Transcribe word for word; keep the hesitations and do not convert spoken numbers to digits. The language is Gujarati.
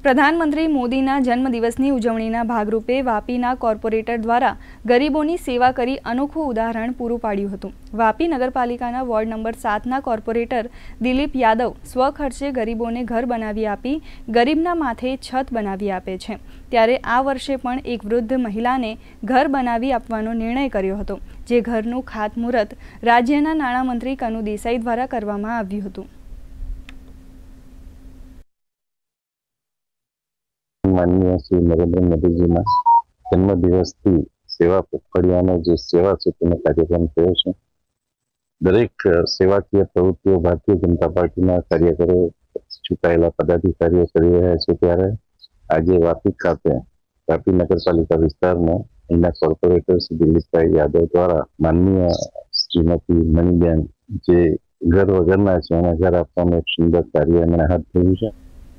પ્રધાનમંત્રી મોદીના જન્મદિવસની ઉજવણીના ભાગરૂપે વાપીના કોર્પોરેટર દ્વારા ગરીબોની સેવા કરી અનોખું ઉદાહરણ પૂરું પાડ્યું હતું। વાપી નગરપાલિકાના વોર્ડ નંબર સાતના કોર્પોરેટર દિલીપ યાદવ સ્વખર્ચે ગરીબોને ઘર બનાવી આપી ગરીબના માથે છત બનાવી આપે છે। ત્યારે આ વર્ષે પણ એક વૃદ્ધ મહિલાને ઘર બનાવી આપવાનો નિર્ણય કર્યો હતો, જે ઘરનું ખાતમુહૂર્ત રાજ્યના નાણામંત્રી કનુ દેસાઈ દ્વારા કરવામાં આવ્યું હતું। माननीय श्री नरेंद्र मोदी जी जन्मदिवस थी सेवा पखवाड़ियानो जो सेवा है तेनो कार्यक्रम थयो छे। दरेक सेवाकीय प्रवृत्तिओ भारतीय जनता पार्टी कार्यकरो चूंटायेला पदाधिकारीओ करी रह्या छे, त्यारे आज वापी खाते वापी नगरपालिका विस्तार में अहींना कोर्पोरेटर श्री दिलीपभाई यादव द्वारा माननीय श्रीमती मणिबेन जे घर वगरना छे एना घर आपवानुं एक सुंदर कार्य एमणे हाथ धर्युं छे।